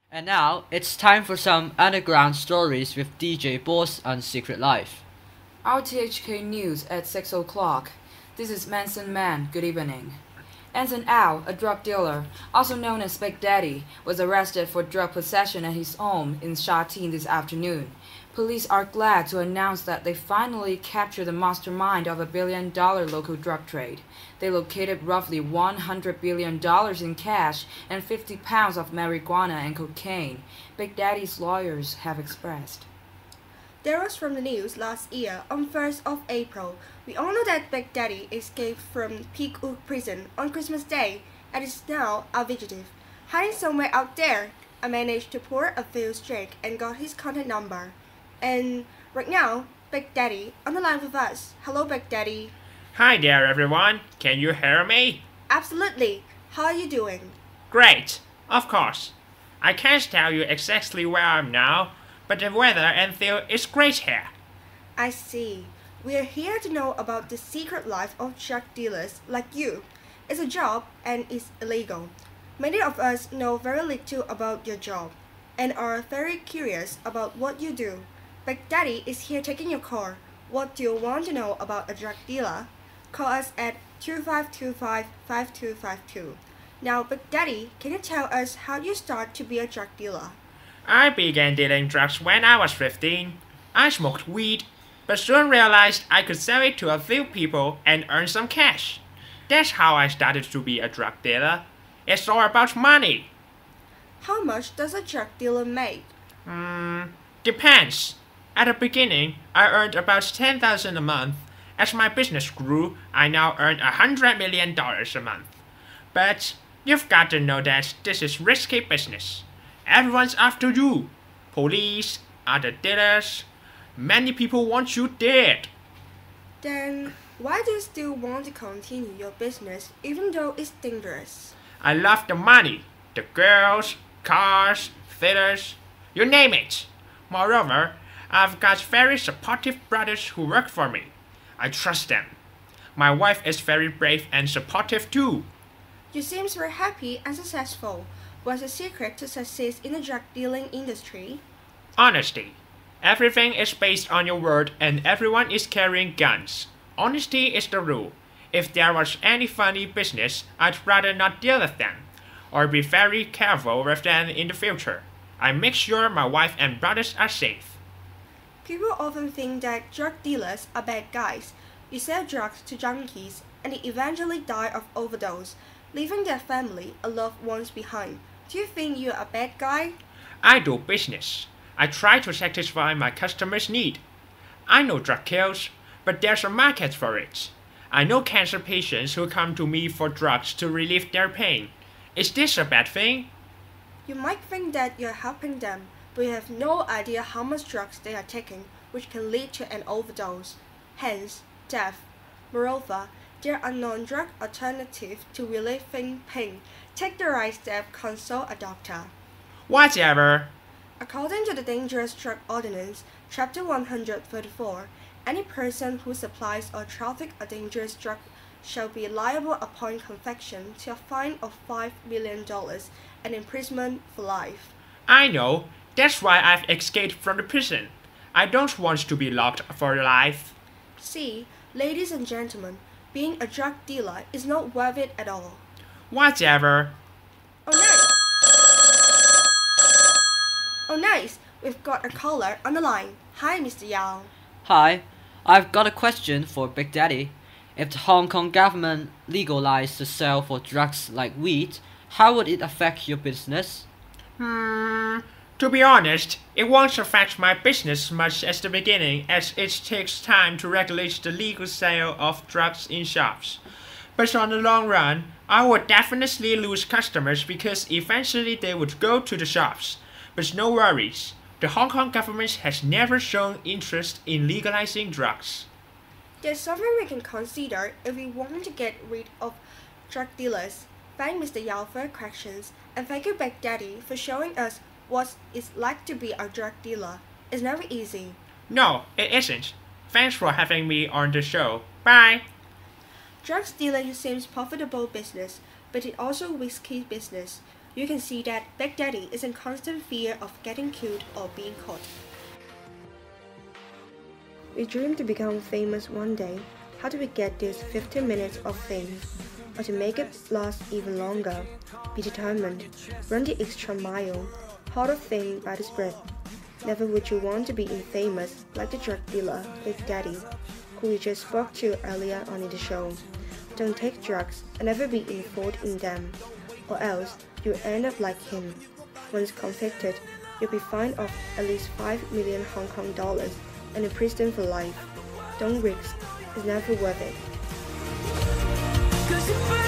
And now it's time for some underground stories with DJ Boss on Secret Life. RTHK News at 6 o'clock. This is Manson Man. Good evening. Anson Au, a drug dealer, also known as Big Daddy, was arrested for drug possession at his home in Sha Tin this afternoon. Police are glad to announce that they finally captured the mastermind of a billion-dollar local drug trade. They located roughly $100 billion in cash and 50 pounds of marijuana and cocaine, Big Daddy's lawyers have expressed. There was from the news last year on 1st of April. We all know that Big Daddy escaped from Peak Oak prison on Christmas Day and is now a fugitive, hiding somewhere out there. I managed to pour a few straight and got his contact number. And right now, Big Daddy on the line with us. Hello, Big Daddy. Hi there, everyone. Can you hear me? Absolutely. How are you doing? Great. Of course. I can't tell you exactly where I'm now, but the weather and feel is great here. I see. We are here to know about the secret life of drug dealers like you. It's a job and it's illegal. Many of us know very little about your job and are very curious about what you do. Big Daddy is here taking your call. What do you want to know about a drug dealer? Call us at 2525-5252. Now, Big Daddy, can you tell us how you start to be a drug dealer? I began dealing drugs when I was 15. I smoked weed, but soon realized I could sell it to a few people and earn some cash. That's how I started to be a drug dealer. It's all about money. How much does a drug dealer make? Depends. At the beginning, I earned about $10,000 a month. As my business grew, I now earn $100 million a month. But you've got to know that this is risky business. Everyone's after you. Police, other dealers. Many people want you dead. Then why do you still want to continue your business even though it's dangerous? I love the money, the girls, cars, theaters, you name it. Moreover, I've got very supportive brothers who work for me. I trust them. My wife is very brave and supportive too. You seem very happy and successful. What's the secret to success in the drug dealing industry? Honesty. Everything is based on your word and everyone is carrying guns. Honesty is the rule. If there was any funny business, I'd rather not deal with them, or be very careful with them in the future. I make sure my wife and brothers are safe. People often think that drug dealers are bad guys. You sell drugs to junkies and they eventually die of overdose, leaving their family and loved ones behind. Do you think you're a bad guy? I do business. I try to satisfy my customers' need. I know drug kills, but there's a market for it. I know cancer patients who come to me for drugs to relieve their pain. Is this a bad thing? You might think that you're helping them, but you have no idea how much drugs they are taking, which can lead to an overdose, hence death. Moreover, there are non-drug alternatives to relieving pain. Take the right step, consult a doctor. Whatever. According to the Dangerous Drug Ordinance, Chapter 134, any person who supplies or traffics a dangerous drug shall be liable upon conviction to a fine of $5 million and imprisonment for life. I know. That's why I've escaped from the prison. I don't want to be locked for life. See, ladies and gentlemen, being a drug dealer is not worth it at all. Whatever. Oh nice! Oh nice! We've got a caller on the line. Hi, Mr. Yao. Hi, I've got a question for Big Daddy. If the Hong Kong government legalized the sale for drugs like weed, how would it affect your business? To be honest, it won't affect my business much at the beginning as it takes time to regulate the legal sale of drugs in shops. But on the long run, I would definitely lose customers because eventually they would go to the shops. But no worries, the Hong Kong government has never shown interest in legalizing drugs. There's something we can consider if we want to get rid of drug dealers. Thank Mr. Yao for your questions, and thank you Big Daddy for showing us what it's like to be a drug dealer. It's never easy. No, it isn't. Thanks for having me on the show. Bye. Drug dealing seems profitable business, but it also risky business. you can see that Big Daddy is in constant fear of getting killed or being caught. We dream to become famous one day. How do we get this 15 minutes of fame? Or to make it last even longer? Be determined. Run the extra mile. Hold a thing by the spread. Never would you want to be infamous like the drug dealer Big Daddy, who we just spoke to earlier on in the show. Don't take drugs and never be involved in them, or else you'll end up like him. Once convicted, you'll be fined off at least 5 million Hong Kong dollars and in prison for life. Don't risk, it's never worth it.